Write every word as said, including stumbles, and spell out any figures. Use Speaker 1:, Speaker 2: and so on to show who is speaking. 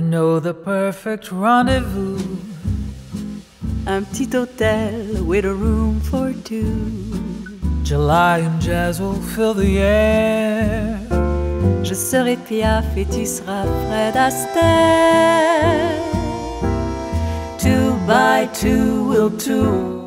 Speaker 1: know the perfect rendezvous.
Speaker 2: Un petit hôtel with a room for two.
Speaker 1: July and jazz will fill the air.
Speaker 2: Je serai Piaf et tu seras Fred Astaire. Two by two we'll tour